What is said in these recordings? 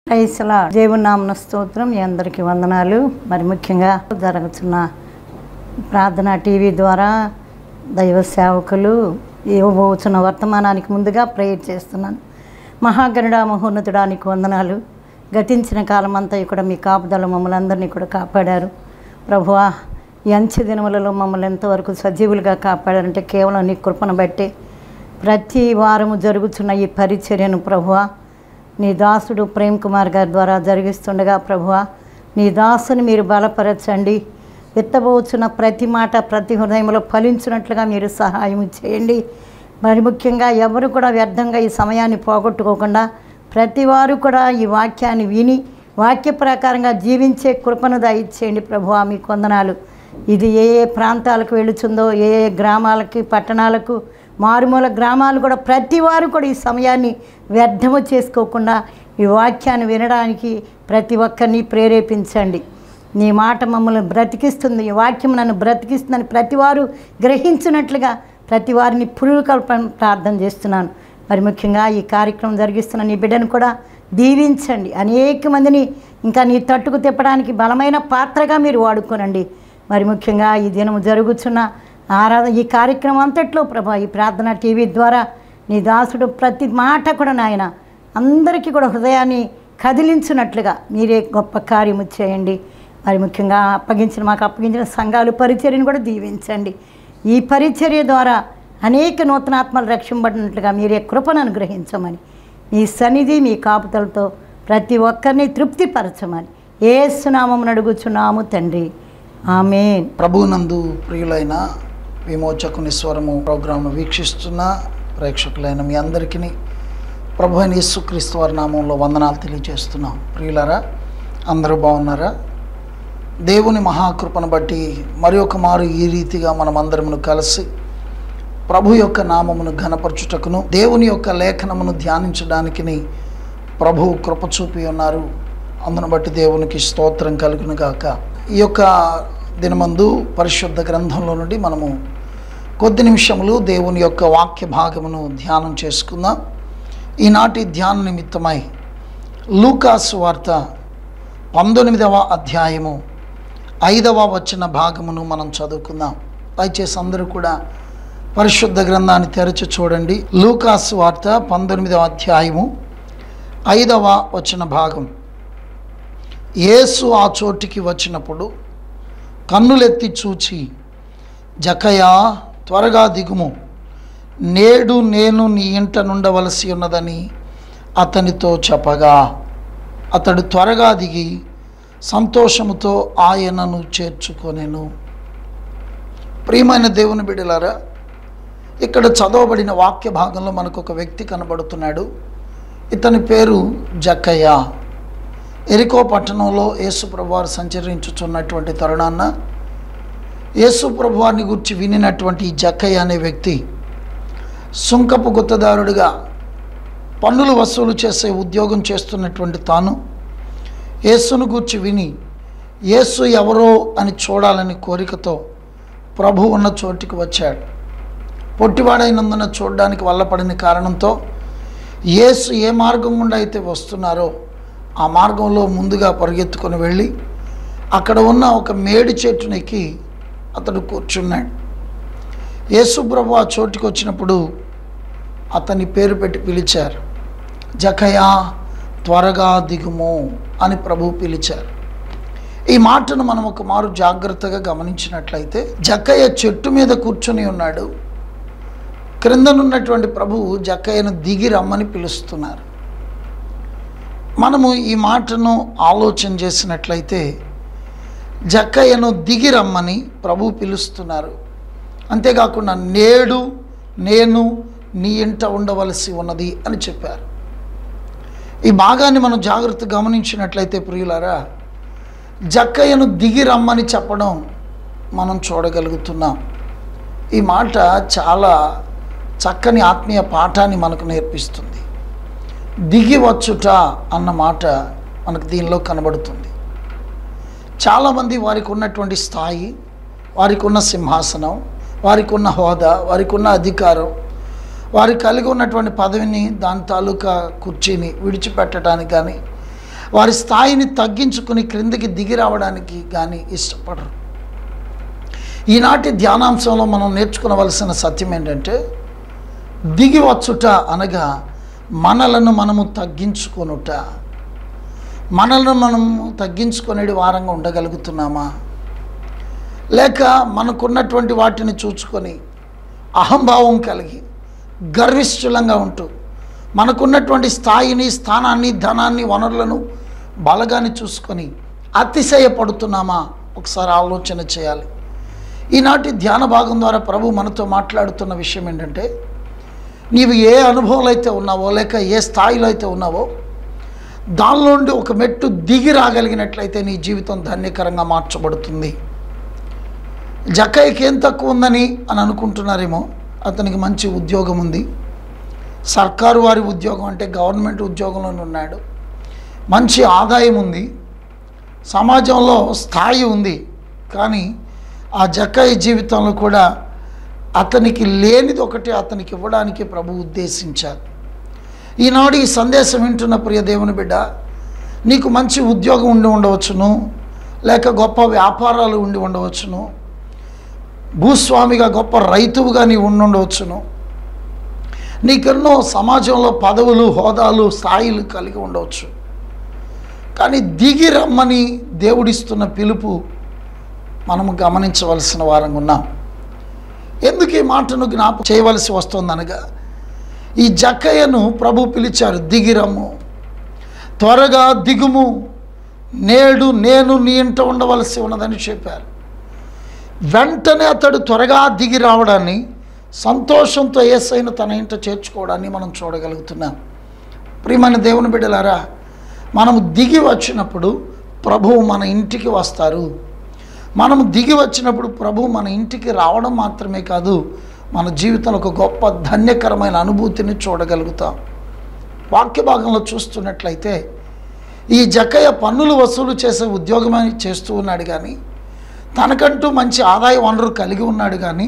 ప్రైస్లా దేవుని నామమున స్తోత్రం. మీ అందరికీ వందనాలు. మరి ముఖ్యంగా జరుగుతున్న ప్రార్థన టీవీ ద్వారా దైవ సేవకులు ఇవ్వబోతున్న వర్తమానానికి ముందుగా ప్రేయర్ చేస్తున్నాను. మహాగణుడా మహోన్నతుడా నీకు వందనాలు. గతించిన కాలం అంతా కూడా మీ కాపుదల మమ్మల్ని అందరినీ కూడా కాపాడారు ప్రభువా. ఈ అంచె దినములలో మమ్మల్ని ఎంతవరకు సజీవులుగా కాపాడారంటే కేవలం నీ కృపను బట్టే. ప్రతి వారము జరుగుతున్న ఈ పరిచర్యను ప్రభువా నీ దాసుడు ప్రేమ్ కుమార్ గారి ద్వారా జరిగిస్తుండగా ప్రభువా నీ దాసుని మీరు బలపరచండి. ఎత్తబోచున్న ప్రతి మాట ప్రతి హృదయంలో ఫలించినట్లుగా మీరు సహాయం చేయండి. మరి ముఖ్యంగా ఎవరు కూడా వ్యర్థంగా ఈ సమయాన్ని పోగొట్టుకోకుండా ప్రతి వారు కూడా ఈ వాక్యాన్ని విని వాక్య ప్రకారంగా జీవించే కృపను దయచేయండి ప్రభువా. మీకు వందనాలు. ఇది ఏ ఏ ప్రాంతాలకు వెళుతుందో, ఏ ఏ గ్రామాలకి పట్టణాలకు మారుమూల గ్రామాలు కూడా ప్రతి వారు కూడా ఈ సమయాన్ని వ్యర్థము చేసుకోకుండా ఈ వాక్యాన్ని వినడానికి ప్రతి ఒక్కరిని ప్రేరేపించండి. నీ మాట మమ్మల్ని బ్రతికిస్తుంది, ఈ వాక్యం నన్ను బ్రతికిస్తుందని ప్రతి వారు గ్రహించినట్లుగా ప్రతి వారిని పురుకల్పన ప్రార్థన చేస్తున్నాను. మరి ముఖ్యంగా ఈ కార్యక్రమం జరిగిస్తున్న నీ బిడ్డను కూడా దీవించండి. అనేక మందిని ఇంకా నీ తట్టుకు తిప్పడానికి బలమైన పాత్రగా మీరు వాడుకోనండి. మరి ముఖ్యంగా ఈ దినము జరుగుతున్న ఈ కార్యక్రమం అంతట్లో ప్రభా ఈ ప్రార్థన టీవీ ద్వారా నీ దాసుడు ప్రతి మాట కూడా నాయన అందరికీ కూడా హృదయాన్ని కదిలించినట్లుగా మీరే గొప్ప కార్యము చేయండి. మరి ముఖ్యంగా మాకు అప్పగించిన సంఘాలు పరిచర్యను కూడా దీవించండి. ఈ పరిచర్య ద్వారా అనేక నూతనాత్మలు రక్షింపబడినట్లుగా మీరే కృపను అనుగ్రహించమని మీ సన్నిధి మీ కాపుతలతో ప్రతి ఒక్కరిని తృప్తిపరచమని యేసు నామమున అడుగుచున్నాము తండ్రి, ఆమేన్. ప్రభువునందు ప్రియులైన విమోచకుని స్వరము ప్రోగ్రాంను వీక్షిస్తున్న ప్రేక్షకులైన మీ అందరికీ ప్రభు అయిన యేసుక్రీస్తు వారి నామంలో వందనాలు తెలియజేస్తున్నాం. ప్రియులారా, అందరూ బాగున్నారా? దేవుని మహాకృపను బట్టి మరి ఒక మారు ఈ రీతిగా మనమందరమును కలిసి ప్రభు యొక్క నామమును ఘనపరచుటకును దేవుని యొక్క లేఖనమును ధ్యానించడానికి ప్రభువు కృప చూపి ఉన్నారు. అందును బట్టి దేవునికి స్తోత్రం కలుగును గాక. ఈ యొక్క దినమందు పరిశుద్ధ గ్రంథంలో నుండి మనము కొద్ది నిమిషములు దేవుని యొక్క వాక్య భాగమును ధ్యానం చేసుకుందాం. ఈనాటి ధ్యాన నిమిత్తమై లూకాసు వార్త 19వ అధ్యాయము 5వ వచన భాగమును మనం చదువుకుందాం. దయచేసి అందరూ కూడా పరిశుద్ధ గ్రంథాన్ని తెరచి చూడండి. లూకాసు వార్త 19వ అధ్యాయము 5వ వచన భాగం. యేసు ఆ చోటికి వచ్చినప్పుడు కన్నులెత్తి చూచి, జక్కయ్యా త్వరగా దిగుము, నేడు నేను నీ ఇంట నుండవలసి ఉన్నదని అతనితో చెప్పగా అతడు త్వరగా దిగి సంతోషముతో ఆయనను చేర్చుకొనెను. ప్రియమైన దేవుని బిడ్డలారా, ఇక్కడ చదవబడిన వాక్య భాగంలో మనకు ఒక వ్యక్తి కనబడుతున్నాడు. ఇతని పేరు జక్కయ్య. ఎరికో పట్టణంలో యేసు ప్రభువారు సంచరించుచున్నటువంటి తరుణాన్న యేసు ప్రభువారిని గురించి వినినటువంటి జక్కయ్య అనే వ్యక్తి సుంకపు గుత్తదారుడిగా పన్నులు వసూలు చేసే ఉద్యోగం చేస్తున్నటువంటి తాను యేసును గూర్చి విని యేసు ఎవరో అని చూడాలని కోరికతో ప్రభు ఉన్న చోటికి వచ్చాడు. పొట్టివాడైనందున చూడడానికి వల్లపడిన కారణంతో యేసు ఏ మార్గం గుండా అయితే వస్తున్నారో ఆ మార్గంలో ముందుగా పరిగెత్తుకొని వెళ్ళి అక్కడ ఉన్న ఒక మేడి చెట్టునెక్కి అతడు కూర్చున్నాడు. యేసు ప్రభు ఆ చోటుకి వచ్చినప్పుడు అతని పేరు పెట్టి పిలిచారు. జక్కయ్య త్వరగా దిగుము అని ప్రభు పిలిచారు. ఈ మాటను మనం ఒక మారు జాగ్రత్తగా గమనించినట్లయితే జక్కయ్య చెట్టు మీద కూర్చొని ఉన్నాడు. క్రిందనున్నటువంటి ప్రభువు జక్కయ్యను దిగి రమ్మని పిలుస్తున్నారు. మనము ఈ మాటను ఆలోచన చేసినట్లయితే జక్కయ్యను దిగి రమ్మని ప్రభు పిలుస్తున్నారు. అంతేకాకుండా నేడు నేను నీ ఇంట ఉండవలసి ఉన్నది అని చెప్పారు. ఈ భాగాన్ని మనం జాగ్రత్తగా గమనించినట్లయితే ప్రియులారా, జక్కయ్యను దిగి రమ్మని చెప్పడం మనం చూడగలుగుతున్నాం. ఈ మాట చాలా చక్కని ఆత్మీయ పాఠాన్ని మనకు నేర్పిస్తుంది. దిగి వచ్చుట అన్న మాట మనకు దీనిలో కనబడుతుంది. చాలామంది వారికి ఉన్నటువంటి స్థాయి, వారికి ఉన్న సింహాసనం, వారికి ఉన్న హోదా, వారికి ఉన్న అధికారం, వారు కలిగి ఉన్నటువంటి పదవిని దాని తాలూకా కుర్చీని విడిచిపెట్టడానికి కానీ వారి స్థాయిని తగ్గించుకుని క్రిందికి దిగి రావడానికి కానీ ఇష్టపడరు. ఈనాటి ధ్యానాంశంలో మనం నేర్చుకోవలసిన సత్యం ఏంటంటే, దిగి వచ్చుట అనగా మనలను మనము తగ్గించుకొనుట. మనలను మనము తగ్గించుకునే వారంగా ఉండగలుగుతున్నామా, లేక మనకున్నటువంటి వాటిని చూసుకొని అహంభావం కలిగి గర్విష్ఠులంగా ఉంటూ మనకున్నటువంటి స్థాయిని, స్థానాన్ని, ధనాన్ని, వనరులను, బలగాన్ని చూసుకొని అతిశయపడుతున్నామా? ఒకసారి ఆలోచన చేయాలి. ఈనాటి ధ్యాన భాగం ద్వారా ప్రభు మనతో మాట్లాడుతున్న విషయం ఏంటంటే, నీవు ఏ అనుభవంలో అయితే ఉన్నావో, లేక ఏ స్థాయిలో అయితే ఉన్నావో, దానిలో నుండి ఒక మెట్టు దిగి రాగలిగినట్లయితే నీ జీవితం ధన్యకరంగా మార్చబడుతుంది. జక్కయ్యకి ఏం తక్కువ ఉందని అని అనుకుంటున్నారేమో. అతనికి మంచి ఉద్యోగం ఉంది, సర్కారు వారి ఉద్యోగం, అంటే గవర్నమెంట్ ఉద్యోగంలోనే ఉన్నాడు, మంచి ఆదాయం ఉంది, సమాజంలో స్థాయి ఉంది. కానీ ఆ జక్కయ్య జీవితంలో కూడా అతనికి లేనిది ఒకటి అతనికి ఇవ్వడానికి ప్రభు ఉద్దేశించారు. ఈనాడు ఈ సందేశం వింటున్న ప్రియ దేవుని బిడ్డ, నీకు మంచి ఉద్యోగం ఉండి ఉండవచ్చును, లేక గొప్ప వ్యాపారాలు ఉండి ఉండవచ్చును, భూస్వామిగా గొప్ప రైతువుగా నీవు ఉండి ఉండవచ్చును, నీకెన్నో సమాజంలో పదవులు, హోదాలు, స్థాయిలు కలిగి ఉండవచ్చు. కానీ దిగి రమ్మని దేవుడిస్తున్న పిలుపు మనము గమనించవలసిన వారంగా ఉన్నాం. ఎందుకు ఈ మాటను జ్ఞాపకం చేయవలసి వస్తుందనగా, ఈ జక్కయ్యను ప్రభు పిలిచారు, దిగిరమ్ము, త్వరగా దిగుము, నేడు నేను నీ ఇంట ఉండవలసి ఉన్నదని చెప్పారు. వెంటనే అతడు త్వరగా దిగి రావడాన్ని, సంతోషంతో యేసయ్యను తన ఇంట చేర్చుకోవడాన్ని మనం చూడగలుగుతున్నాం. ప్రియమైన దేవుని బిడ్డలారా, మనము దిగి వచ్చినప్పుడు ప్రభువు మన ఇంటికి వస్తారు. మనము దిగి వచ్చినప్పుడు ప్రభువు మన ఇంటికి రావడం మాత్రమే కాదు, మన జీవితంలో ఒక గొప్ప ధన్యకరమైన అనుభూతిని చూడగలుగుతాం. వాక్య భాగంలో చూస్తున్నట్లయితే, ఈ జక్కయ్య పన్నులు వసూలు చేసే ఉద్యోగమే చేస్తూ ఉన్నాడు, కానీ తనకంటూ మంచి ఆదాయ వనరు కలిగి ఉన్నాడు. కానీ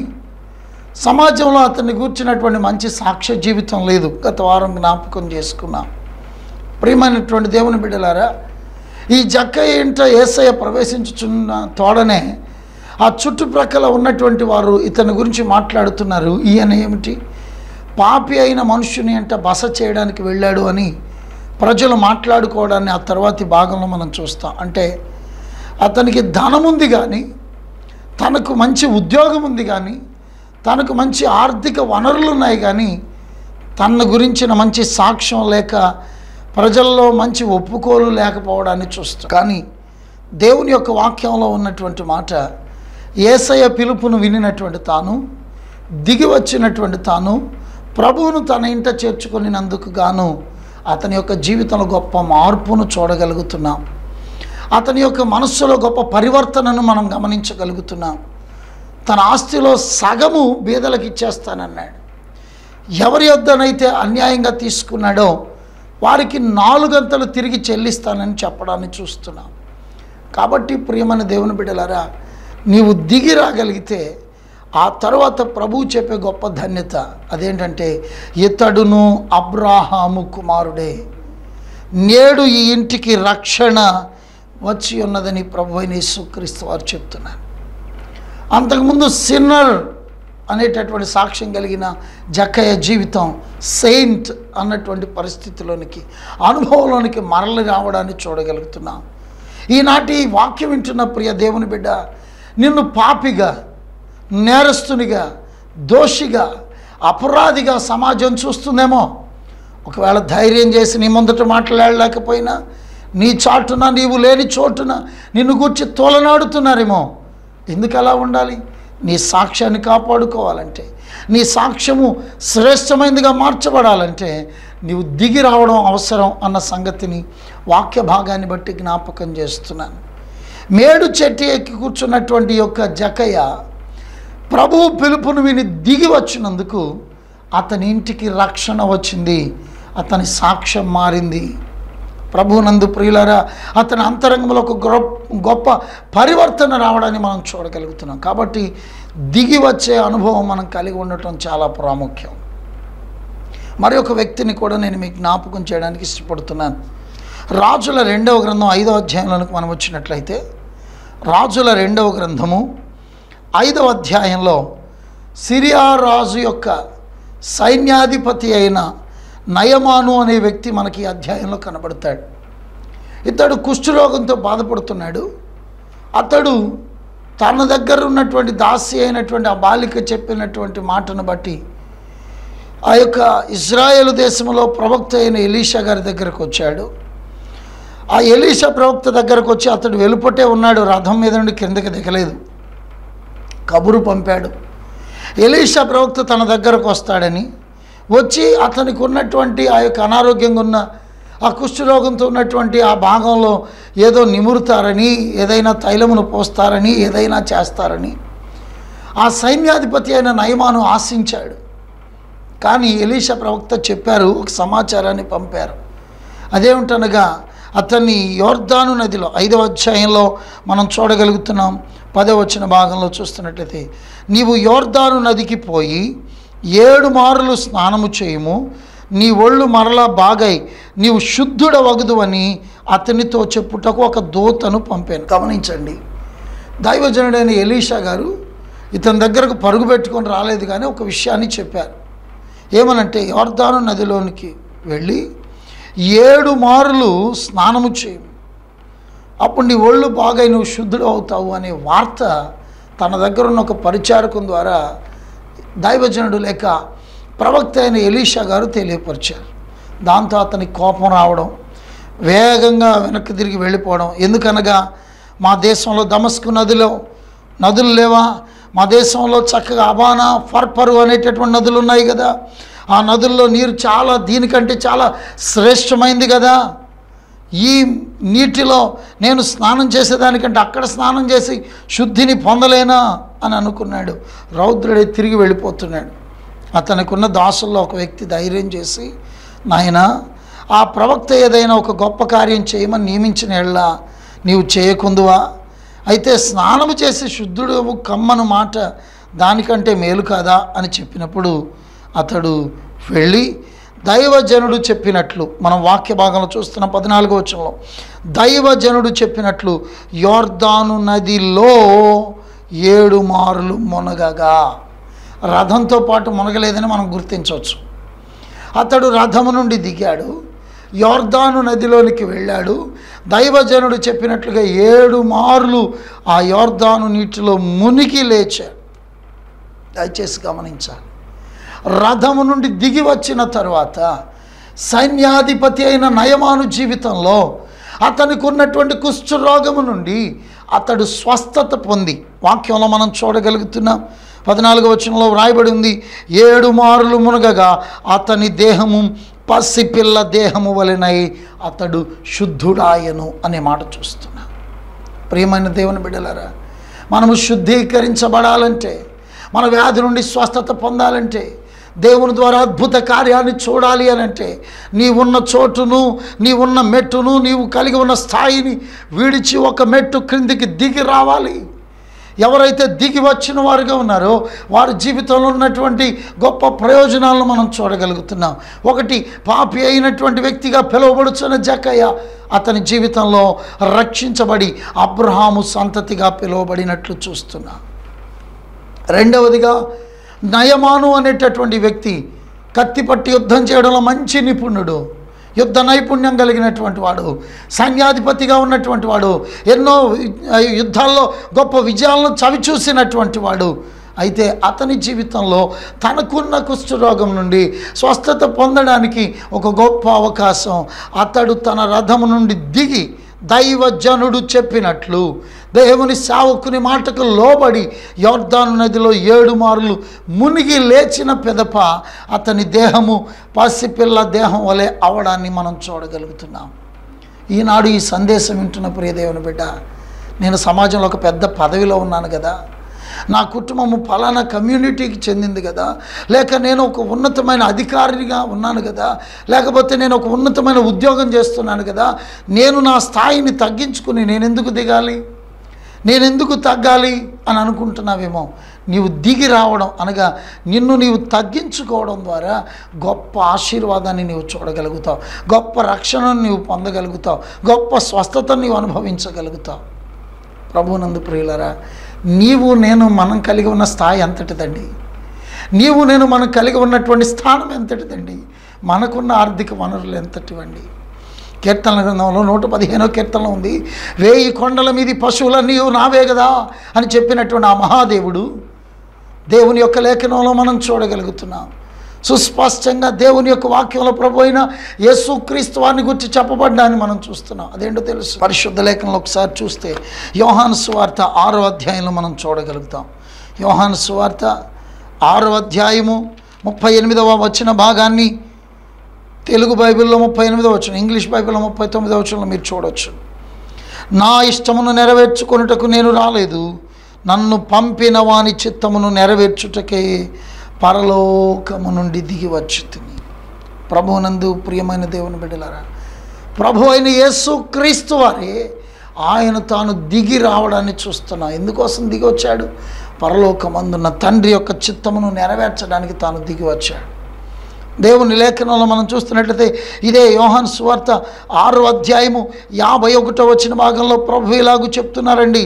సమాజంలో అతన్ని కూర్చున్నటువంటి మంచి సాక్ష్య జీవితం లేదు. గత వారం జ్ఞాపకం చేసుకున్నాం. ప్రియమైనటువంటి దేవుని బిడ్డలారా, ఈ జక్కయ్య ఇంట యేసయ్య ప్రవేశించుచున్న తోడనే ఆ చుట్టుప్రక్కల ఉన్నటువంటి వారు ఇతని గురించి మాట్లాడుతున్నారు. ఈయన ఏమిటి, పాపి అయిన మనుష్యుని అంట బస చేయడానికి వెళ్ళాడు అని ప్రజలు మాట్లాడుకోవడాన్ని ఆ తర్వాతి భాగంలో మనం చూస్తాం. అంటే అతనికి ధనం ఉంది, కానీ తనకు మంచి ఉద్యోగం ఉంది, కానీ తనకు మంచి ఆర్థిక వనరులు ఉన్నాయి, కానీ తన గురించిన మంచి సాక్ష్యం లేక ప్రజల్లో మంచి ఒప్పుకోలు లేకపోవడాన్ని చూస్తాం. కానీ దేవుని యొక్క వాక్యంలో ఉన్నటువంటి మాట, యేసయ్య పిలుపును వినినటువంటి తాను, దిగి వచ్చినటువంటి తాను, ప్రభువును తన ఇంట చేర్చుకొనినందుకు గాను అతని యొక్క జీవితంలో గొప్ప మార్పును చూడగలుగుతున్నాం. అతని యొక్క మనస్సులో గొప్ప పరివర్తనను మనం గమనించగలుగుతున్నాం. తన ఆస్తిలో సగము బీదలకు ఇచ్చేస్తానన్నాడు. ఎవరి యొద్దనైతే అన్యాయంగా తీసుకున్నాడో వారికి 4 అంతలు తిరిగి చెల్లిస్తానని చెప్పడాన్ని చూస్తున్నాం. కాబట్టి ప్రియమైన దేవుని బిడ్డలారా, నీవు దిగి రాగలిగితే ఆ తర్వాత ప్రభువు చెప్పే గొప్ప ధన్యత అదేంటంటే, ఇతడును అబ్రాహాము కుమారుడే, నేడు ఈ ఇంటికి రక్షణ వచ్చి ఉన్నదని ప్రభువైన యేసుక్రీస్తు వారు చెప్తున్నారు. అంతకుముందు సిన్నర్ అనేటటువంటి సాక్ష్యం కలిగిన జక్కయ్య జీవితం సెయింట్ అన్నటువంటి పరిస్థితిలోనికి, అనుభవంలోనికి మరలి రావడాన్ని చూడగలుగుతున్నాం. ఈనాటి వాక్యం వింటున్న ప్రియ దేవుని బిడ్డ, నిన్ను పాపిగా, నేరస్తునిగా, దోషిగా, అపరాధిగా సమాజం చూస్తుందేమో. ఒకవేళ ధైర్యం చేసి నీ ముందట మాట్లాడలేకపోయినా, నీ చాటున నీవు లేని చోటున నిన్ను గూర్చి తోలనాడుతున్నారేమో. ఎందుకు అలా ఉండాలి? నీ సాక్ష్యాన్ని కాపాడుకోవాలంటే, నీ సాక్ష్యము శ్రేష్టమైనదిగా మార్చబడాలంటే నీవు దిగి రావడం అవసరం అన్న సంగతిని వాక్య భాగాన్ని బట్టి జ్ఞాపకం చేస్తున్నాను. మేడు చెట్టు ఎక్కి కూర్చున్నటువంటి యొక్క జక్కయ్య ప్రభువు పిలుపును విని దిగి వచ్చినందుకు అతని ఇంటికి రక్షణ వచ్చింది, అతని సాక్ష్యం మారింది. ప్రభువునందు ప్రియులారా, అతని అంతరంగంలో ఒక గొప్ప పరివర్తన రావడాన్ని మనం చూడగలుగుతున్నాం. కాబట్టి దిగి వచ్చే అనుభవం మనం కలిగి ఉండటం చాలా ప్రాముఖ్యం. మరి ఒక వ్యక్తిని కూడా నేను మీకు జ్ఞాపకం చేయడానికి ఇష్టపడుతున్నాను. రాజుల 2వ గ్రంథం 5వ అధ్యాయంలోనికి మనం వచ్చినట్లయితే, రాజుల 2వ గ్రంథము 5వ అధ్యాయంలో సిరియా రాజు యొక్క సైన్యాధిపతి అయిన నయమాను అనే వ్యక్తి మనకి ఈ అధ్యాయంలో కనబడతాడు. ఇతడు కుష్ఠరోగంతో బాధపడుతున్నాడు. అతడు తన దగ్గర ఉన్నటువంటి దాసి అయినటువంటి ఆ బాలిక చెప్పినటువంటి మాటను బట్టి ఆ యొక్క ఇజ్రాయేలు దేశంలో ప్రవక్త అయిన ఎలీషా గారి దగ్గరకు వచ్చాడు. ఆ ఎలీషా ప్రవక్త దగ్గరకు వచ్చి అతడు వెలుపటే ఉన్నాడు, రథం మీద నుండి కిందకి దిగలేదు. కబురు పంపాడు, ఎలీషా ప్రవక్త తన దగ్గరకు వస్తాడని. వచ్చి అతనికి ఉన్నటువంటి ఆ యొక్క అనారోగ్యంగా ఉన్న ఆ కుష్ఠరోగంతో ఉన్నటువంటి ఆ భాగంలో ఏదో నిమురుతారని, ఏదైనా తైలమును పోస్తారని, ఏదైనా చేస్తారని ఆ సైన్యాధిపతి అయిన నయమాను ఆశించాడు. కానీ ఎలీషా ప్రవక్త చెప్పారు, ఒక సమాచారాన్ని పంపారు. అదేమిటనగా అతన్ని యోర్దాను నదిలో 5వ అధ్యాయంలో మనం చూడగలుగుతున్నాం. 10వ వచన భాగంలో చూస్తున్నట్లయితే, నీవు యోర్దాను నదికి పోయి 7 మారులు స్నానము చేయుము, నీ ఒళ్ళు మరలా బాగై నీవు శుద్ధుడవగదు అని అతనితో చెప్పుటకు ఒక దూతను పంపాను. గమనించండి, దైవజనుడైన ఎలీషా గారు ఇతని దగ్గరకు పరుగు పెట్టుకొని రాలేదు, కానీ ఒక విషయాన్ని చెప్పారు. ఏమనంటే, యోర్దాను నదిలోనికి వెళ్ళి 7 మారులు స్నానము చేయు, అప్పుడు నీ ఒళ్ళు బాగా నువ్వు శుద్ధుడు అవుతావు అనే వార్త తన దగ్గర ఉన్న ఒక పరిచారకం ద్వారా దైవజనుడు లేక ప్రవక్త అయిన ఎలీషా గారు తెలియపరిచారు. దాంతో అతనికి కోపం రావడం, వేగంగా వెనక్కి తిరిగి వెళ్ళిపోవడం. ఎందుకనగా మా దేశంలో దమస్కు నదులు లేవా? మా దేశంలో చక్కగా అబానా, ఫర్పరు అనేటటువంటి నదులు ఉన్నాయి కదా, ఆ నదుల్లో నీరు చాలా దీనికంటే చాలా శ్రేష్టమైంది కదా, ఈ నీటిలో నేను స్నానం చేసేదానికంటే అక్కడ స్నానం చేసి శుద్ధిని పొందలేనా అని అనుకున్నాడు. రౌద్రుడే తిరిగి వెళ్ళిపోతున్నాడు. అతనికి ఉన్న దాసుల్లో ఒక వ్యక్తి ధైర్యం చేసి, నాయనా, ఆ ప్రవక్త ఏదైనా ఒక గొప్ప కార్యం చేయమని నియమించిన ఎళ్ళ నీవు చేయకుందువా? అయితే స్నానము చేసి శుద్ధుడు కమ్మను మాట దానికంటే మేలు కాదా అని చెప్పినప్పుడు అతడు వెళ్ళి దైవజనుడు చెప్పినట్లు, మనం వాక్య భాగంలో చూస్తున్న 14వ వచనంలో, దైవజనుడు చెప్పినట్లు యోర్దాను నదిలో 7 మారులు మునగగా, రథంతో పాటు మునగలేదని మనం గుర్తించవచ్చు. అతడు రథము నుండి దిగాడు, యోర్దాను నదిలోనికి వెళ్ళాడు. దైవజనుడు చెప్పినట్లుగా 7 మారులు ఆ యోర్దాను నీటిలో మునిగి లేచాడు. దయచేసి గమనించాలి, రథము నుండి దిగి వచ్చిన తర్వాత సైన్యాధిపతి అయిన నయమాను జీవితంలో అతనికి ఉన్నటువంటి కుష్ఠరోగము నుండి అతడు స్వస్థత పొంది, వాక్యంలో మనం చూడగలుగుతున్నాం. 14వ వచనంలో వ్రాయబడి ఉంది, 7 మారులు మునగగా అతని దేహము పసిపిల్ల దేహము వలెనై అతడు శుద్ధుడాయను అనే మాట చూస్తున్నాం. ప్రియమైన దేవుని బిడ్డలారా, మనము శుద్ధీకరించబడాలంటే, మన వ్యాధి నుండి స్వస్థత పొందాలంటే, దేవుని ద్వారా అద్భుత కార్యాన్ని చూడాలి అని అంటే, నీవున్న చోటును, నీవున్న మెట్టును, నీవు కలిగి ఉన్న స్థాయిని విడిచి ఒక మెట్టు క్రిందికి దిగి రావాలి. ఎవరైతే దిగి వచ్చిన వారుగా ఉన్నారో వారి జీవితంలో ఉన్నటువంటి గొప్ప ప్రయోజనాలను మనం చూడగలుగుతున్నాం. ఒకటి, పాపి అయినటువంటి వ్యక్తిగా పిలువబడుచున్న జక్కయ్య అతని జీవితంలో రక్షించబడి అబ్రహాము సంతతిగా పిలువబడినట్లు చూస్తున్నాం. రెండవదిగా, నయమాను అనేటటువంటి వ్యక్తి కత్తిపట్టి యుద్ధం చేయడంలో మంచి నిపుణుడు, యుద్ధ నైపుణ్యం కలిగినటువంటి వాడు, సైన్యాధిపతిగా ఉన్నటువంటి వాడు, ఎన్నో యుద్ధాల్లో గొప్ప విజయాలను చవిచూసినటువంటి వాడు. అయితే అతని జీవితంలో తనకున్న కుష్ఠరోగం నుండి స్వస్థత పొందడానికి ఒక గొప్ప అవకాశం. అతడు తన రథము నుండి దిగి దైవజనుడు చెప్పినట్లు దేవుని సేవకుని మాటకు లోబడి యోర్దాను నదిలో 7 మారులు మునిగి లేచిన పిదప అతని దేహము పసిపిల్ల దేహం వలె అవడాన్ని మనం చూడగలుగుతున్నాం. ఈనాడు ఈ సందేశం వింటున్న ప్రియ దేవుని బిడ్డ, నేను సమాజంలో ఒక పెద్ద పదవిలో ఉన్నాను కదా, నా కుటుంబము ఫలానా కమ్యూనిటీకి చెందింది కదా, లేక నేను ఒక ఉన్నతమైన అధికారిగా ఉన్నాను కదా, లేకపోతే నేను ఒక ఉన్నతమైన ఉద్యోగం చేస్తున్నాను కదా, నేను నా స్థాయిని తగ్గించుకుని నేనెందుకు దిగాలి, నేనెందుకు తగ్గాలి అని అనుకుంటున్నావేమో. నీవు దిగి రావడం అనగా నిన్ను నీవు తగ్గించుకోవడం ద్వారా గొప్ప ఆశీర్వాదాన్ని నీవు చూడగలుగుతావు, గొప్ప రక్షణను నీవు పొందగలుగుతావు, గొప్ప స్వస్థతను నీవు అనుభవించగలుగుతావు. ప్రభువునందు ప్రియులరా, నీవు నేను మనం కలిగి ఉన్న స్థాయి ఎంతటిదండి? నీవు నేను మనం కలిగి ఉన్నటువంటి స్థానం ఎంతటిదండి? మనకున్న ఆర్థిక వనరులు ఎంతటివండి? కీర్తనల గ్రంథంలో 115వ కీర్తనలో ఉంది, 1000 కొండల మీది పశువులన్నీ నావే కదా అని చెప్పినటువంటి ఆ మహాదేవుడు దేవుని యొక్క లేఖనంలో మనం చూడగలుగుతున్నాం. సుస్పష్టంగా దేవుని యొక్క వాక్యంలో ప్రభు అయిన యేసుక్రీస్తు వారిని గురించి చెప్పబడ్డాన్ని మనం చూస్తున్నాం. అదేంటో తెలుసు, పరిశుద్ధ లేఖనంలో ఒకసారి చూస్తే యోహాను సువార్త 6వ అధ్యాయంలో మనం చూడగలుగుతాం. యోహాను సువార్త 6వ అధ్యాయము 38వ వచన భాగాన్ని తెలుగు బైబిల్లో 38వ వచనం, ఇంగ్లీష్ బైబిల్లో 39వ వచనంలో మీరు చూడవచ్చు. నా ఇష్టమును నెరవేర్చుకొనుటకు నేను రాలేదు, నన్ను పంపిన వాని చిత్తమును నెరవేర్చుటకే పరలోకము నుండి దిగి వచ్చుతిని. ప్రభువునందు ప్రియమైన దేవుని బిడ్డలారా, ప్రభు అయిన యేసుక్రీస్తు వారే ఆయన తాను దిగి రావడాన్ని చూస్తున్నాం. ఎందుకోసం దిగి వచ్చాడు? పరలోకమందున్న తండ్రి యొక్క చిత్తమును నెరవేర్చడానికి తాను దిగి వచ్చాడు. దేవుని లేఖనంలో మనం చూస్తున్నట్లయితే ఇదే యోహాను సువార్త 6వ అధ్యాయము 51వ వచన భాగంలో ప్రభు ఇలాగూ చెప్తున్నారండి,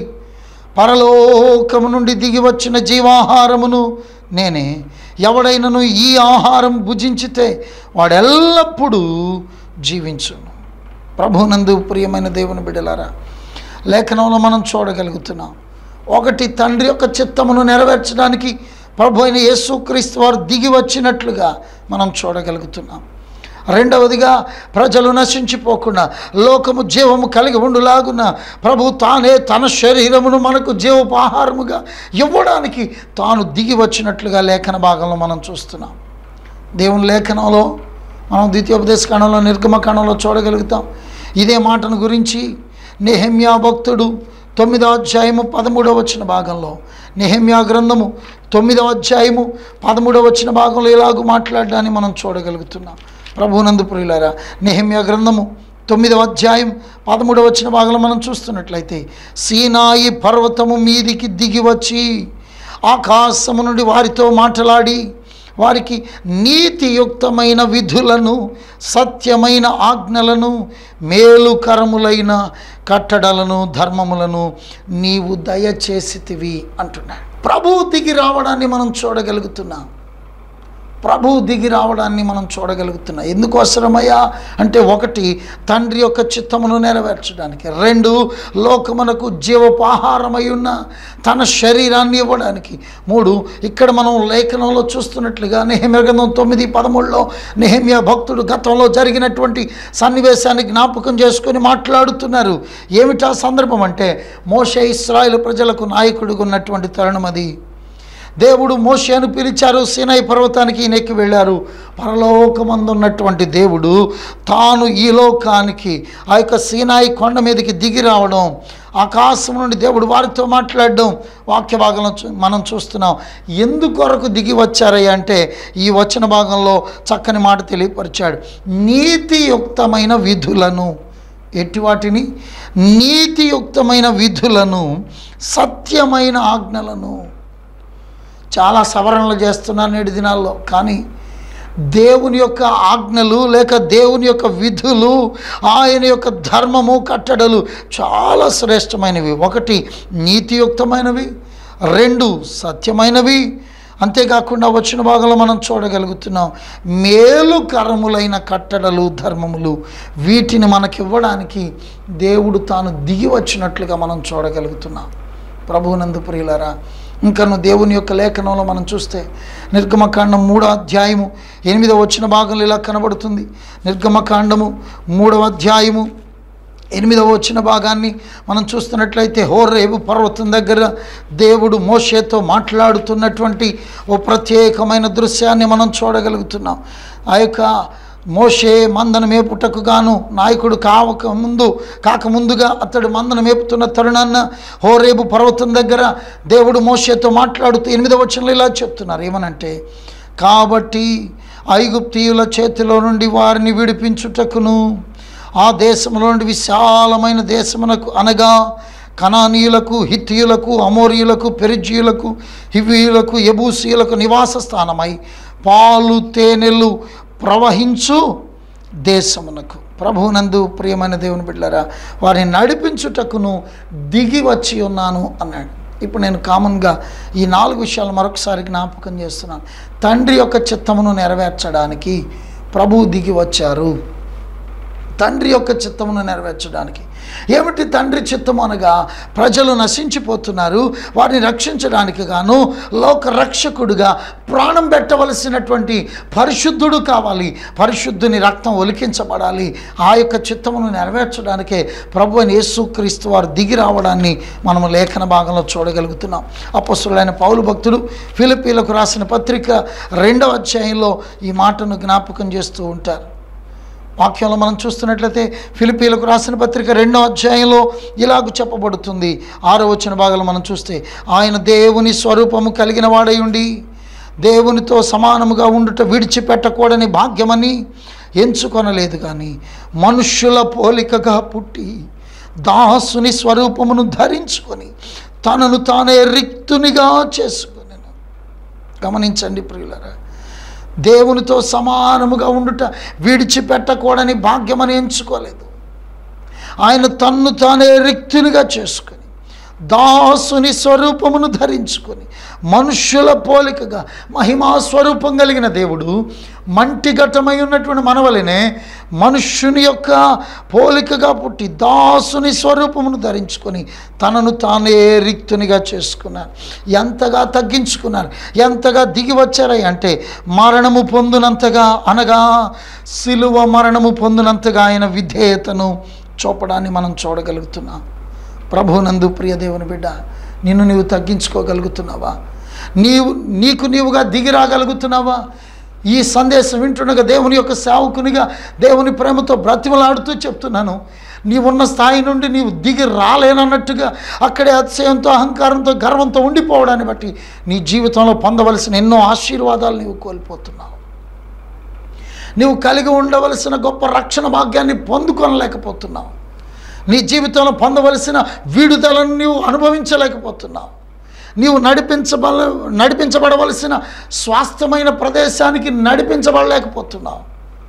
పరలోకము నుండి దిగి వచ్చిన జీవాహారమును నేనే, ఎవడైనను ఈ ఆహారం భుజించితే వాడెల్లప్పుడూ జీవించును. ప్రభునందు ప్రియమైన దేవుని బిడ్డలారా, లేఖనంలో మనం చూడగలుగుతున్నాం, ఒకటి తండ్రి యొక్క చిత్తమును నెరవేర్చడానికి ప్రభు అయిన యేసుక్రీస్తు వారు దిగి వచ్చినట్లుగా మనం చూడగలుగుతున్నాం. రెండవదిగా ప్రజలు నశించిపోకుండా లోకము జీవము కలిగి ఉండులాగున ప్రభు తానే తన శరీరమును మనకు జీవోపహారముగా ఇవ్వడానికి తాను దిగి వచ్చినట్లుగా లేఖన భాగంలో మనం చూస్తున్నాం. దేవుని లేఖనంలో మనం ద్వితీయోపదేశకాండంలో నిర్గమకాండంలో చూడగలుగుతాం. ఇదే మాటను గురించి నెహెమ్యా భక్తుడు 9వ అధ్యాయము 13వ వచన భాగంలో, నెహెమ్యా గ్రంథము 9వ అధ్యాయము 13వ వచన భాగంలో ఇలాగూ మాట్లాడడాన్ని మనం చూడగలుగుతున్నాం. ప్రభువునందు ప్రియులారా, నెహెమ్యా గ్రంథము 9వ అధ్యాయం 13వ వచన భాగంలో మనం చూస్తున్నట్లయితే, సీనాయి పర్వతము మీదికి దిగి వచ్చి ఆకాశము నుండి వారితో మాట్లాడి వారికి నీతియుక్తమైన విధులను, సత్యమైన ఆజ్ఞలను, మేలుకరములైన కట్టడలను, ధర్మములను నీవు దయచేసితివి అంటున్నాడు. ప్రభువు దిగి రావడాన్ని మనం చూడగలుగుతున్నాం. ప్రభువు దిగి రావడాన్ని మనం చూడగలుగుతున్నాం. ఎందుకోసమయ్యా అంటే, ఒకటి తండ్రి యొక్క చిత్తమును నెరవేర్చడానికి, రెండు లోకమునకు జీవోపహారమై ఉన్న తన శరీరాన్ని ఇవ్వడానికి, మూడు ఇక్కడ మనం లేఖనంలో చూస్తున్నట్లుగా నెహెమ్యా గ్రంథం 9:13లో నెహెమ్యా భక్తుడు గతంలో జరిగినటువంటి సన్నివేశాన్ని జ్ఞాపకం చేసుకొని మాట్లాడుతున్నారు. ఏమిటా సందర్భం అంటే, మోషే ఇశ్రాయేలు ప్రజలకు నాయకుడిగా ఉన్నటువంటి తరుణం అది. దేవుడు మోషేను పిలిచారు, సీనాయి పర్వతానికి ఈయనెక్కి వెళ్ళారు. పరలోకమందు ఉన్నటువంటి దేవుడు తాను ఈ లోకానికి ఆ యొక్క సీనాయి కొండ మీదకి దిగి రావడం, ఆకాశం నుండి దేవుడు వారితో మాట్లాడడం వాక్య భాగంలో మనం చూస్తున్నాం. ఎందుకొరకు దిగి వచ్చారయ్యా అంటే, ఈ వచన భాగంలో చక్కని మాట తెలియపరిచాడు. నీతియుక్తమైన విధులను, ఎట్టి వాటిని? నీతియుక్తమైన విధులను, సత్యమైన ఆజ్ఞలను. చాలా సవరణలు చేస్తున్నారు నేటి దినాల్లో, కానీ దేవుని యొక్క ఆజ్ఞలు లేక దేవుని యొక్క విధులు, ఆయన యొక్క ధర్మము, కట్టడలు చాలా శ్రేష్టమైనవి. ఒకటి నీతియుక్తమైనవి, రెండు సత్యమైనవి. అంతేకాకుండా వచ్చిన భాగంలో మనం చూడగలుగుతున్నాం మేలుకరములైన కట్టడలు, ధర్మములు. వీటిని మనకివ్వడానికి దేవుడు తాను దిగి వచ్చినట్లుగా మనం చూడగలుగుతున్నాం. ప్రభువునందు ప్రియులారా, ఇంకను దేవుని యొక్క లేఖనంలో మనం చూస్తే నిర్గమకాండం 3వ అధ్యాయము 8వ వచన భాగంలో ఇలా కనబడుతుంది. నిర్గమకాండము 3వ అధ్యాయము 8వ వచన భాగాన్ని మనం చూస్తున్నట్లయితే, హోరేబు పర్వతం దగ్గర దేవుడు మోషేతో మాట్లాడుతున్నటువంటి ఓ ప్రత్యేకమైన దృశ్యాన్ని మనం చూడగలుగుతున్నాం. ఆ యొక్క మోషే మందను మేపుటకు గాను నాయకుడు కాకముందుగా అతడు మందను మేపుతున్న తరుణాన్న హోరేబు పర్వతం దగ్గర దేవుడు మోషేతో మాట్లాడుతూ 8వ వచనంలో ఇలా చెప్తున్నారు. ఏమనంటే, కాబట్టి ఐగుప్తీయుల చేతిలో నుండి వారిని విడిపించుటకును, ఆ దేశంలో నుండి విశాలమైన దేశమునకు అనగా కనానీయులకు, హిత్తీయులకు, అమోరీయులకు, పెరిజ్జీయులకు, హివ్వీయులకు, యెబూసీయులకు నివాస స్థానమై పాలు తేనెలు ప్రవహించు దేశమునకు. ప్రభువునందు ప్రియమైన దేవుని బిడ్డలారా, వారిని నడిపించుటకును దిగి వచ్చి ఉన్నాను అన్నాడు. ఇప్పుడు నేను కామన్గా ఈ 4 విషయాలు మరొకసారి జ్ఞాపకం చేస్తున్నాను. తండ్రి యొక్క చిత్తమును నెరవేర్చడానికి ప్రభువు దిగి వచ్చారు. తండ్రి యొక్క చిత్తమును నెరవేర్చడానికి. ఏమిటి తండ్రి చిత్తము అనగా, ప్రజలు నశించిపోతున్నారు, వారిని రక్షించడానికి గాను లోక రక్షకుడుగా ప్రాణం పెట్టవలసినటువంటి పరిశుద్ధుడు కావాలి. పరిశుద్ధుని రక్తం ఒలికించబడాలి. ఆ యొక్క చిత్తమును నెరవేర్చడానికే ప్రభువైన యేసుక్రీస్తు వారు దిగి రావడాన్ని మనము లేఖన భాగంలో చూడగలుగుతున్నాం. అపొస్తలుడైన పౌలు భక్తుడు ఫిలిప్పీలకు రాసిన పత్రిక 2వ అధ్యాయంలో ఈ మాటను జ్ఞాపకం చేస్తూ ఉంటారు. వాక్యంలో మనం చూస్తున్నట్లయితే ఫిలిప్పీలకు రాసిన పత్రిక 2వ అధ్యాయంలో ఇలాగ చెప్పబడుతుంది. 6వ వచన భాగంలో మనం చూస్తే, ఆయన దేవుని స్వరూపము కలిగిన వాడై ఉండి దేవునితో సమానముగా ఉండుట విడిచిపెట్టకూడని భాగ్యమని ఎంచుకొనలేదు, కానీ మనుష్యుల పోలికగా పుట్టి దాసుని స్వరూపమును ధరించుకొని తనను తానే రిక్తునిగా చేసుకొనెను. గమనించండి ప్రియులారా, దేవునితో సమానముగా ఉండుట విడిచిపెట్టకూడని భాగ్యమని ఎంచుకోలేదు. ఆయన తన్ను తానే రిక్తునిగా చేసుకొని దాసుని స్వరూపమును ధరించుకొని మనుష్యుల పోలికగా, మహిమా స్వరూపం కలిగిన దేవుడు మంటిఘటమై ఉన్నటువంటి మనవలనే మనుష్యుని యొక్క పోలికగా పుట్టి దాసుని స్వరూపమును ధరించుకొని తనను తానే రిక్తునిగా చేసుకున్నారు. ఎంతగా తగ్గించుకున్నారు, ఎంతగా దిగి వచ్చారై అంటే మరణము పొందినంతగా, అనగా సిలువ మరణము పొందినంతగా ఆయన విధేయతను చూపడాన్ని మనం చూడగలుగుతున్నాం. ప్రభువునందు ప్రియ దేవుని బిడ్డ, నిన్ను నీవు తగ్గించుకోగలుగుతున్నావా? నీకు నీవుగా దిగి రాగలుగుతున్నావా? ఈ సందేశం వింటుండగా దేవుని యొక్క సేవకునిగా దేవుని ప్రేమతో బ్రతిమలాడుతూ చెప్తున్నాను, నీవున్న స్థాయి నుండి నీవు దిగి రాలేనన్నట్టుగా అక్కడే అతిశయంతో, అహంకారంతో, గర్వంతో ఉండిపోవడాన్ని బట్టి నీ జీవితంలో పొందవలసిన ఎన్నో ఆశీర్వాదాలు నీవు కోల్పోతున్నావు. నీవు కలిగి ఉండవలసిన గొప్ప రక్షణ భాగ్యాన్ని పొందుకొనలేకపోతున్నావు. నీ జీవితంలో పొందవలసిన విడుదలను నీవు అనుభవించలేకపోతున్నావు. నీవు నడిపించబడవలసిన స్వాస్థ్యమైన ప్రదేశానికి నడిపించబడలేకపోతున్నావు.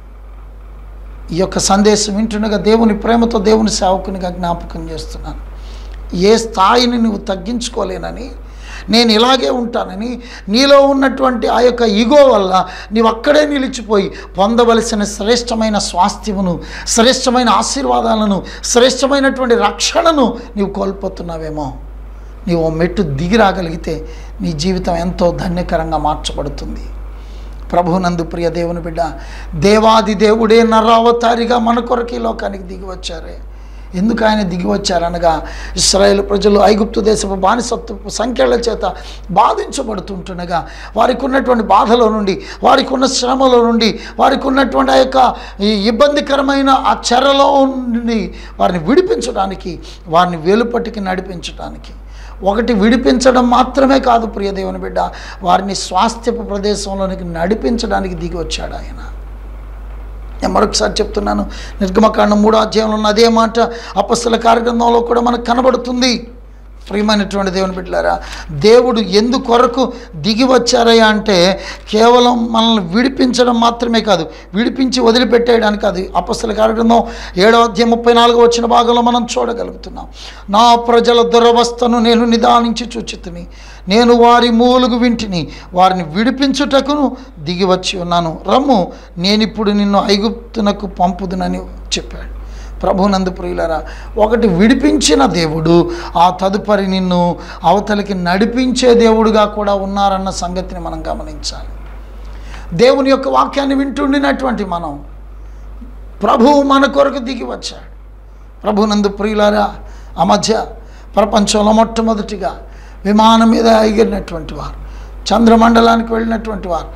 ఈ యొక్క సందేశం వింటుండగా దేవుని ప్రేమతో దేవుని సేవకునిగా జ్ఞాపకం చేస్తున్నాను. ఏ స్థాయిని నువ్వు తగ్గించుకోలేనని, నేను ఇలాగే ఉంటానని, నీలో ఉన్నటువంటి ఆ యొక్క ఈగో వల్ల నీవు అక్కడే నిలిచిపోయి పొందవలసిన శ్రేష్టమైన స్వాస్థ్యమును, శ్రేష్టమైన ఆశీర్వాదాలను, శ్రేష్టమైనటువంటి రక్షణను నీవు కోల్పోతున్నావేమో. నీవు మెట్టు దిగి రాగలిగితే నీ జీవితం ఎంతో ధన్యకరంగా మార్చబడుతుంది. ప్రభువునందు ప్రియ దేవుని బిడ్డ, దేవాది దేవుడే నరావతారిగా మన కొరకు ఈ లోకానికి దిగి వచ్చారే. ఎందుకు ఆయన దిగి వచ్చారనగా, ఇశ్రాయేలు ప్రజలు ఐగుప్తు దేశపు బానిసత్వపు సంఖ్యల చేత బాధించబడుతుంటుండగా వారికి ఉన్నటువంటి బాధలో నుండి, వారికి ఉన్న శ్రమలో నుండి, వారికి ఉన్నటువంటి ఆ యొక్క ఇబ్బందికరమైన ఆ చెరలో నుండి వారిని విడిపించడానికి, వారిని వెలుపటికి నడిపించడానికి, ఒకటి విడిపించడం మాత్రమే కాదు ప్రియ దేవుని బిడ్డ, వారిని స్వాస్థ్యపు ప్రదేశంలోనికి నడిపించడానికి దిగి వచ్చాడు ఆయన. నేను మరొకసారి చెప్తున్నాను, నిర్గమకాండం 3వ అధ్యాయంలో ఉన్న అదే మాట అపొస్తలుల కార్యగ్రంథంలో కూడా మనకు కనబడుతుంది. ప్రియమైనటువంటి దేవుని బిడ్డలారా, దేవుడు ఎందుకొరకు దిగి వచ్చారయ్యా అంటే కేవలం మనల్ని విడిపించడం మాత్రమే కాదు, విడిపించి వదిలిపెట్టేయడానికి కాదు. అపొస్తలుల కార్యగ్రంథం 7వ అధ్యాయం 34వ వచన భాగంలో మనం చూడగలుగుతున్నాం. నా ప్రజల దురవస్థను నేను నిదానించి చూచితిని, నేను వారి మూలుగు వింటిని, వారిని విడిపించుటకును దిగి వచ్చి ఉన్నాను. రమ్ము, నేనిప్పుడు నిన్ను ఐగుప్తునకు పంపుదునని చెప్పాడు. ప్రభువునందు ప్రియులారా, ఒకటి విడిపించిన దేవుడు ఆ తదుపరి నిన్ను అవతలికి నడిపించే దేవుడుగా కూడా ఉన్నారన్న సంగతిని మనం గమనించాలి. దేవుని యొక్క వాక్యాన్ని వింటుండినటువంటి మనం, ప్రభువు మన కొరకు దిగి వచ్చాడు. ప్రభువునందు ప్రియులారా, ఆ మధ్య ప్రపంచంలో మొట్టమొదటిగా విమానం మీద ఎగిరినటువంటి వారు, చంద్రమండలానికి వెళ్ళినటువంటి వారు,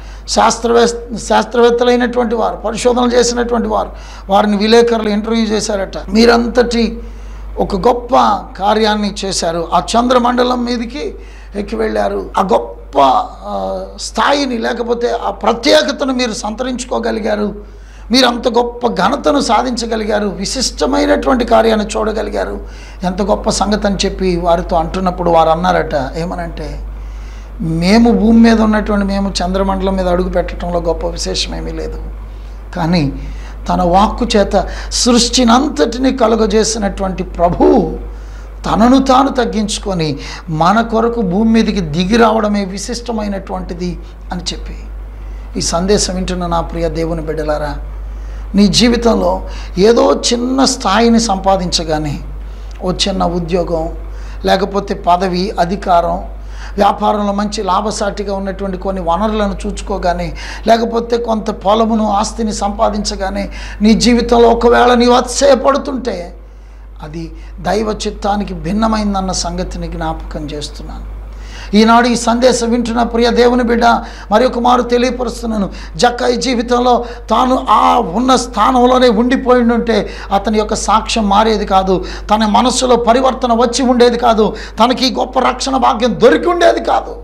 శాస్త్రవేత్తలైనటువంటి వారు, పరిశోధనలు చేసినటువంటి వారు, వారిని విలేకరులు ఇంటర్వ్యూ చేశారట. మీరంతటి ఒక గొప్ప కార్యాన్ని చేశారు, ఆ చంద్రమండలం మీదకి ఎక్కి వెళ్ళారు, ఆ గొప్ప స్థాయిని లేకపోతే ఆ ప్రత్యేకతను మీరు సంతరించుకోగలిగారు, మీరు అంత గొప్ప ఘనతను సాధించగలిగారు, విశిష్టమైనటువంటి కార్యాన్ని చూడగలిగారు, ఎంత గొప్ప సంగతి అని చెప్పి వారితో అంటున్నప్పుడు వారు అన్నారట, ఏమనంటే, మేము భూమి మీద ఉన్నటువంటి మేము చంద్రమండలం మీద అడుగు పెట్టడంలో గొప్ప విశేషమేమీ లేదు, కానీ తన వాక్కు చేత సృష్టినంతటిని కలుగజేసినటువంటి ప్రభువు తనను తాను తగ్గించుకొని మన కొరకు భూమి మీదకి దిగి రావడమే విశిష్టమైనటువంటిది అని చెప్పి, ఈ సందేశం వింటున్న నా ప్రియ దేవుని బిడ్డలారా, నీ జీవితంలో ఏదో చిన్న స్థాయిని సంపాదించగానే, ఓ చిన్న ఉద్యోగం, లేకపోతే పదవి, అధికారం, వ్యాపారంలో మంచి లాభసాటిగా ఉన్నటువంటి కొన్ని వనరులను చూచుకోగానే, లేకపోతే కొంత పొలమును, ఆస్తిని సంపాదించగానే నీ జీవితంలో ఒకవేళ నీవు అతిశయపడుతుంటే అది దైవ చిత్తానికి భిన్నమైందన్న సంగతిని జ్ఞాపకం చేస్తున్నాను. ఈనాడు ఈ సందేశం వింటున్న ప్రియ దేవుని బిడ్డ, మరి ఒక మారు తెలియపరుస్తున్నాను, జక్కయ్య జీవితంలో తాను ఆ ఉన్న స్థానంలోనే ఉండిపోయి ఉంటే అతని యొక్క సాక్ష్యం మారేది కాదు, తన మనస్సులో పరివర్తన వచ్చి ఉండేది కాదు, తనకి గొప్ప రక్షణ భాగ్యం దొరికి ఉండేది కాదు.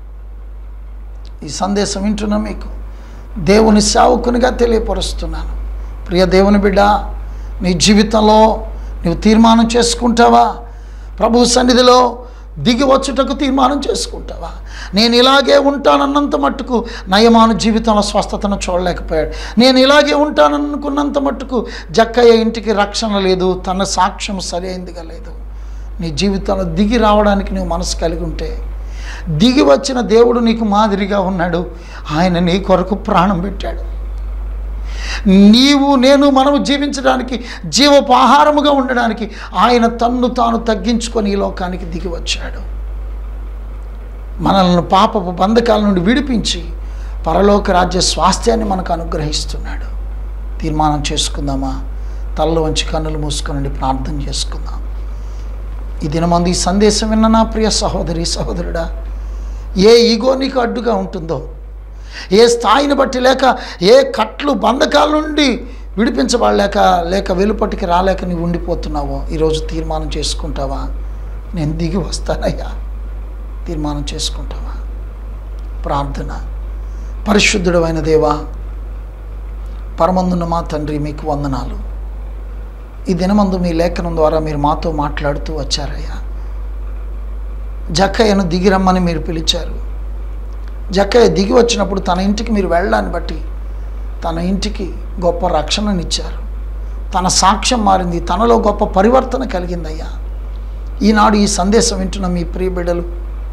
ఈ సందేశం వింటున్న మీకు దేవుని సేవకునిగా తెలియపరుస్తున్నాను, ప్రియ దేవుని బిడ్డ, నీ జీవితంలో నువ్వు తీర్మానం చేసుకుంటావా? ప్రభు సన్నిధిలో దిగి వచ్చుటకు తీర్మానం చేసుకుంటావా? నేను ఇలాగే ఉంటానన్నంత మట్టుకు నయమాను జీవితంలో స్వస్థతను చూడలేకపోయాడు. నేను ఇలాగే ఉంటాననుకున్నంత మట్టుకు జక్కయ్య ఇంటికి రక్షణ లేదు, తన సాక్ష్యం సరైనదిగా లేదు. నీ జీవితంలో దిగి రావడానికి నువ్వు మనసు కలిగి ఉంటే, దిగి వచ్చిన దేవుడు నీకు మాదిరిగా ఉన్నాడు. ఆయన నీ కొరకు ప్రాణం పెట్టాడు. నీవు నేను మనము జీవించడానికి, జీవోపాహారముగా ఉండడానికి ఆయన తన్ను తాను తగ్గించుకొని ఈ లోకానికి దిగి వచ్చాడు. మనల్ని పాపపు బంధకాల నుండి విడిపించి పరలోక రాజ్య స్వాస్థ్యాన్ని మనకు అనుగ్రహిస్తున్నాడు. తీర్మానం చేసుకుందామా? తలలు వంచి కన్నులు మూసుకొని ప్రార్థన చేసుకుందాం. ఈ దినమందు ఈ సందేశం విన్న నా ప్రియ సహోదరి సహోదరుడా, ఏ ఈగో నీకు అడ్డుగా ఉంటుందో, ఏ స్థాయిని బట్టి, లేక ఏ కట్లు బంధకాల నుండి విడిపించబడలేక, లేక వెలుపటికి రాలేక నీవు ఉండిపోతున్నావో, ఈరోజు తీర్మానం చేసుకుంటావా? నేను దిగి వస్తానయ్యా. తీర్మానం చేసుకుంటావా? ప్రార్థన. పరిశుద్ధుడైన దేవా, పరమందున్న మా తండ్రి, మీకు వందనాలు. ఈ దినమందు మీ లేఖనం ద్వారా మీరు మాతో మాట్లాడుతూ వచ్చారయ్యా. జక్కయ్యను దిగిరమ్మని మీరు పిలిచారు. జక్కయ్య దిగి వచ్చినప్పుడు తన ఇంటికి మీరు వెళ్ళడాన్ని బట్టి తన ఇంటికి గొప్ప రక్షణనిచ్చారు. తన సాక్ష్యం మారింది, తనలో గొప్ప పరివర్తన కలిగిందయ్యా. ఈనాడు ఈ సందేశం వింటున్న మీ ప్రియ బిడ్డలు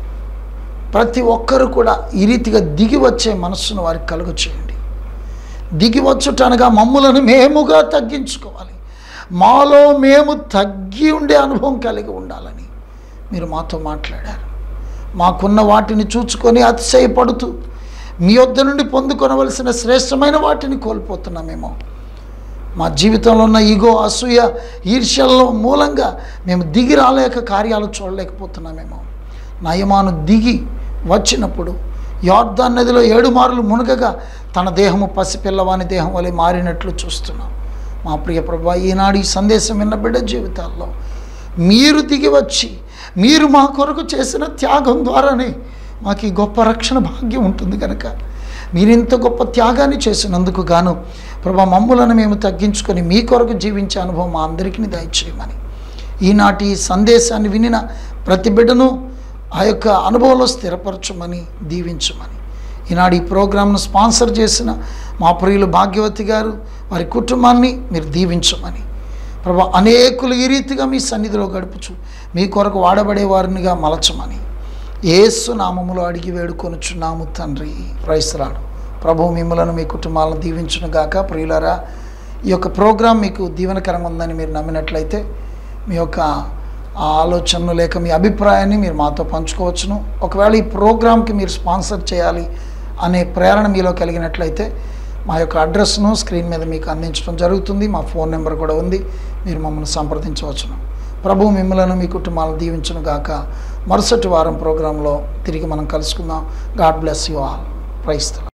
ప్రతి ఒక్కరూ కూడా ఈ రీతిగా దిగి వచ్చే మనస్సును వారికి కలుగ చేయండి. దిగి వచ్చుటనగా మమ్ములను మేముగా తగ్గించుకోవాలి, మాలో మేము తగ్గి ఉండే అనుభవం కలిగి ఉండాలని మీరు మాతో మాట్లాడారు. మాకున్న వాటిని చూచుకొని అతిశయపడుతూ మీ వద్ద నుండి పొందుకొనవలసిన శ్రేష్టమైన వాటిని కోల్పోతున్నామేమో. మా జీవితంలో ఉన్న ఈగో, అసూయ, ఈర్ష్యల మూలంగా మేము దిగి రాలేక కార్యాలు చూడలేకపోతున్నామేమో. నయమాను దిగి వచ్చినప్పుడు యోర్దాను నదిలో 7 మార్లు మునగగా తన దేహము పసిపిల్లవాని దేహం వలె మారినట్లు చూస్తున్నాం. మా ప్రియ ప్రభువా, ఈనాడు ఈ సందేశం విన్న బిడ్డ జీవితాల్లో మీరు దిగి వచ్చి మీరు మా కొరకు చేసిన త్యాగం ద్వారానే మాకు ఈ గొప్ప రక్షణ భాగ్యం ఉంటుంది కనుక మీరు ఇంత గొప్ప త్యాగాన్ని చేసినందుకు గాను ప్రభా, మమ్ములను మేము తగ్గించుకొని మీ కొరకు జీవించే అనుభవం మా అందరికీ దయచేయమని, ఈనాటి సందేశాన్ని వినిన ప్రతి బిడ్డను ఆ యొక్క అనుభవంలో స్థిరపరచమని, దీవించమని, ఈనాడు ఈ ప్రోగ్రాంను స్పాన్సర్ చేసిన మా ప్రియులు భాగ్యవతి గారు, వారి కుటుంబాన్ని మీరు దీవించమని ప్రభా, అనేకులు ఈ రీతిగా మీ సన్నిధిలో గడుపుచు మీ కొరకు వాడబడే వారినిగా మలచమని యేసు నామములో అడిగి వేడుకొనుచున్నాము తండ్రి. Praise lord. ప్రభు మిమ్మలను మీ కుటుంబాలను దీవించును గాక. ప్రియులారా, ఈ యొక్క ప్రోగ్రాం మీకు దీవెనకరంగా ఉందని మీరు నమ్మినట్లయితే మీ యొక్క ఆలోచనలు లేక మీ అభిప్రాయాన్ని మీరు మాతో పంచుకోవచ్చును. ఒకవేళ ఈ ప్రోగ్రాంకి మీరు స్పాన్సర్ చేయాలి అనే ప్రేరణ మీలో కలిగినట్లయితే మా యొక్క అడ్రస్ను స్క్రీన్ మీద మీకు అందించడం జరుగుతుంది. మా ఫోన్ నెంబర్ కూడా ఉంది, మీరు మమ్మల్ని సంప్రదించవచ్చును. ప్రభు మిమ్మలను మీ కుటుంబాలను దీవించును గాక. మరుసటి వారం ప్రోగ్రాంలో తిరిగి మనం కలుసుకుందాం. God bless you all. Praise the lord.